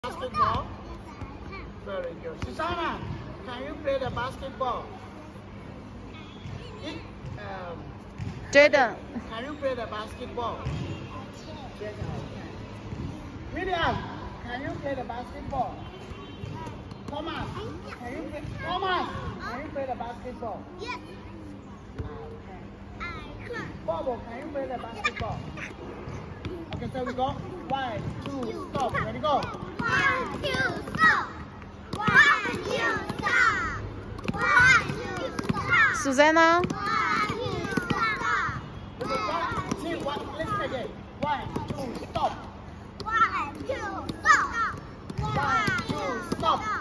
Basketball? Very good. Susanna, can you play the basketball? Jaden. Can you play the basketball? Yes, I can. Miriam, can you play the basketball? Thomas, can you play the basketball? Yes. Bobo, can you play the basketball? Okay, so we go. 1, 2, stop. Ready, go. 1, 2, stop. 1, 2, stop. 1, 2, stop. Susanna. 1, 2, stop. See, let's take it. 1, 2, stop. 1, 2, stop. 1, 2, stop.